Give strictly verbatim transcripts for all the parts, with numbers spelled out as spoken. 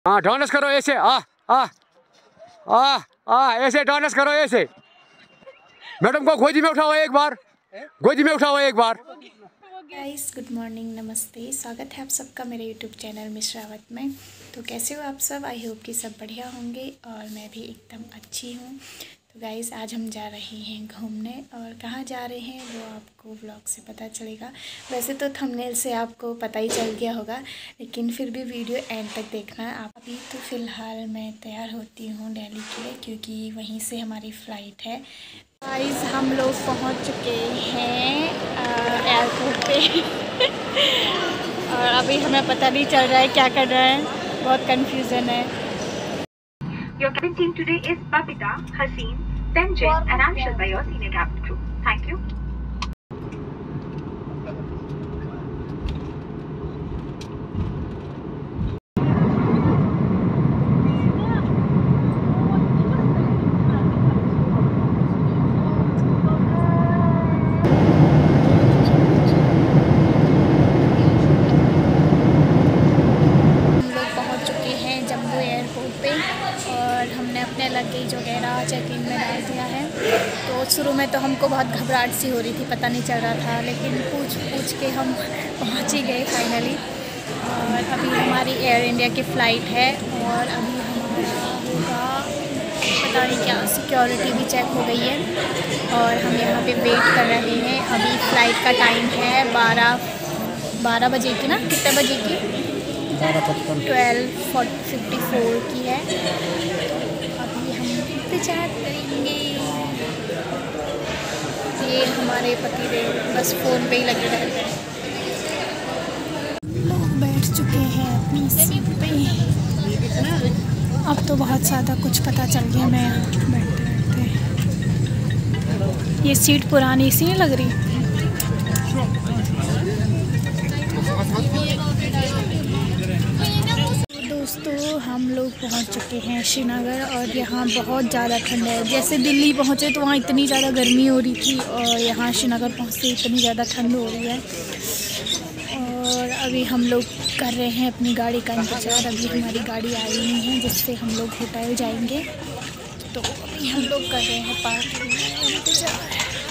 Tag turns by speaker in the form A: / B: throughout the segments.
A: हाँ डांस करो ऐसे, आ आ आ आ ऐसे डांस करो ऐसे। मैडम को गोदी में उठाओ एक बार, गोदी में उठाओ एक बार।
B: गाइस गुड मॉर्निंग, नमस्ते। स्वागत है आप सबका मेरे यूट्यूब चैनल मिस रावत में। तो कैसे हो आप सब? आई होप कि सब बढ़िया होंगे और मैं भी एकदम अच्छी हूँ। तो गाइस आज हम जा रहे हैं घूमने, और कहाँ जा रहे हैं वो आपको व्लॉग से पता चलेगा। वैसे तो थंबनेल से आपको पता ही चल गया होगा, लेकिन फिर भी वीडियो एंड तक देखना। आप अभी तो फ़िलहाल मैं तैयार होती हूँ दिल्ली के लिए, क्योंकि वहीं से हमारी फ़्लाइट है। गाइस हम लोग पहुँच चुके हैं एयरपोर्ट पे और अभी हमें पता नहीं चल रहा है क्या कर रहा है, बहुत कंफ्यूजन है।
C: Your cabin team today is Babita, Haseen, Tenjin and Anshul by your senior cabin crew. Thank you.
B: Luggage वगैरह चेक इन में डाल दिया है। तो शुरू में तो हमको बहुत घबराहट सी हो रही थी, पता नहीं चल रहा था, लेकिन पूछ पूछ के हम पहुंच ही गए फाइनली। और अभी हमारी एयर इंडिया की फ़्लाइट है और अभी हमारा होगा पता नहीं क्या, सिक्योरिटी भी चेक हो गई है और हम यहाँ पे वेट कर रहे हैं। अभी फ़्लाइट का टाइम है बारह बारह बजे की ना, कितने बजे की? ट्वेल्व फिफ्टी फोर की है। इंतजार करेंगे। ये हमारे पतिदेव बस फ़ोन पे ही लगे रहते हैं। लोग बैठ चुके हैं अपनी सीट पे। अब तो बहुत ज़्यादा कुछ पता चल गया। मैं बैठते बैठते ये सीट पुरानी सी नहीं लग रही। दोस्तों हम लोग पहुंच चुके हैं श्रीनगर और यहाँ बहुत ज़्यादा ठंड है। जैसे दिल्ली पहुँचे तो वहाँ इतनी ज़्यादा गर्मी हो रही थी और यहाँ श्रीनगर पहुँचते इतनी ज़्यादा ठंड हो रही है। और अभी हम लोग कर रहे हैं अपनी गाड़ी का इंतज़ार। अभी हमारी गाड़ी आई नहीं है जिससे हम लोग होटल जाएंगे, तो अभी हम लोग कर रहे हैं पार्किंग में इंतज़ार।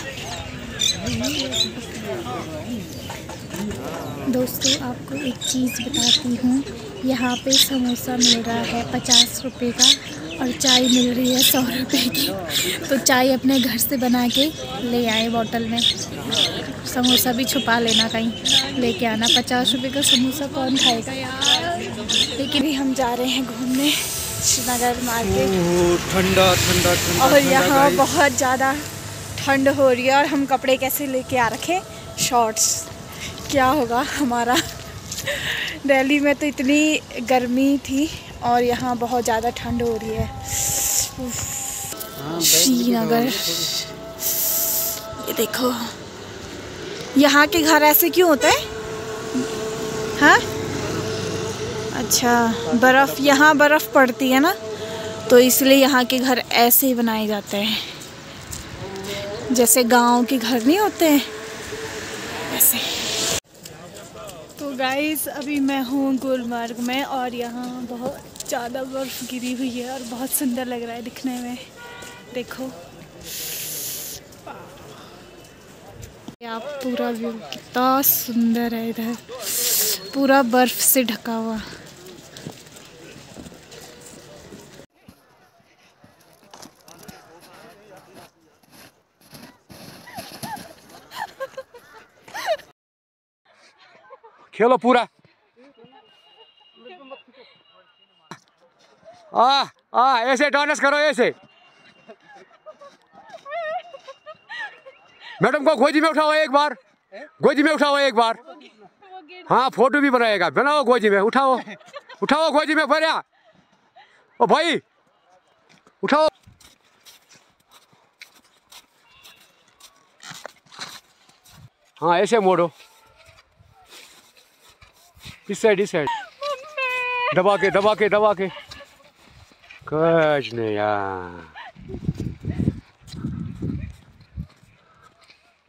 B: दोस्तों आपको एक चीज़ बताती हूँ, यहाँ पे समोसा मिल रहा है पचास रुपये का और चाय मिल रही है सौ रुपये की। तो चाय अपने घर से बना के ले आए बॉटल में, समोसा भी छुपा लेना कहीं लेके आना। पचास रुपये का समोसा कौन खाएगा यार। लेकिन भी हम जा रहे हैं घूमने श्रीनगर मार्केट।
A: ठंडा ठंडा ठंडा
B: और यहाँ बहुत ज़्यादा ठंड हो रही है और हम कपड़े कैसे लेके आ रखे, शॉर्ट्स। क्या होगा हमारा। दिल्ली में तो इतनी गर्मी थी और यहाँ बहुत ज़्यादा ठंड हो रही है। श्रीनगर ये देखो, यहाँ के घर ऐसे क्यों होते हैं? हाँ अच्छा, बर्फ़, यहाँ बर्फ़ पड़ती है ना, तो इसलिए यहाँ के घर ऐसे ही बनाए जाते हैं, जैसे गांव के घर नहीं होते हैं ऐसे। तो गाइस अभी मैं हूँ गुलमर्ग में और यहाँ बहुत ज़्यादा बर्फ़ गिरी हुई है और बहुत सुंदर लग रहा है दिखने में। देखो आप पूरा व्यू कितना सुंदर है, इधर पूरा बर्फ़ से ढका हुआ।
A: खेलो पूरा। आ आ ऐसे डांस करो ऐसे। मैडम को गोदी में उठाओ एक बार, गोदी में उठाओ एक बार। हाँ फोटो भी बनाएगा, बनाओ गोदी में, उठाओ उठाओ गोदी में भैया। ओ भाई उठाओ। हाँ ऐसे मोड़ो, इस साइड इस साइड, दबा के दबा के दबा के। कुछ नहीं यार।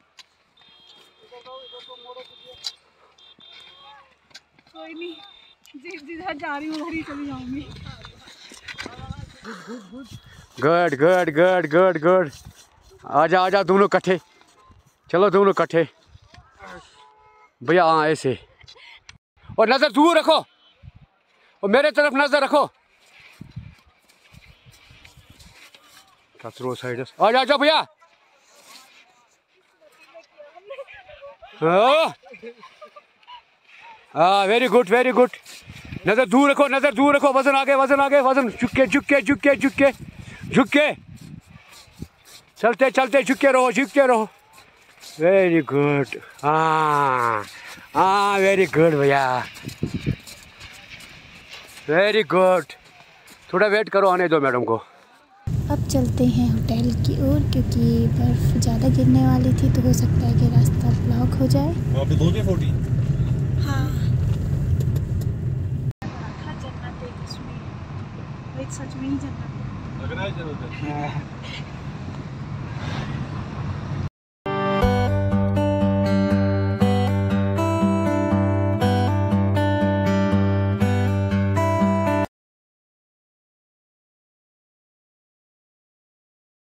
B: कोई नहीं,
D: जिधर जा रही हूँ उधर ही चली जाऊंगी।
A: Good good good good good. आजा आजा दोनों इकट्ठे, चलो दोनों इकट्ठे भैया। हाँ ऐसे, और नजर दूर रखो और मेरे तरफ नजर रखो। कचरो साइड आजा आजा भैया। हाँ वेरी गुड वेरी गुड। नजर दूर रखो, नजर दूर रखो। वजन आगे, वजन आगे, वजन झुक के झुक के झुक के झुक के झुक के चलते चलते झुक के रहो, झुक के रहो। Very good. हाँ हाँ वेरी गुड भैया, वेरी गुड। थोड़ा वेट करो, आने दो मैडम को।
B: अब चलते हैं होटल की ओर, क्योंकि बर्फ़ ज़्यादा गिरने वाली थी तो हो सकता है कि रास्ता ब्लॉक हो जाए।
E: वहाँ पे दो फोटी।
B: हाँ
D: जन्नत है कश्मीर, सच में ही जन्नत
E: लग रहा है जन्नत है।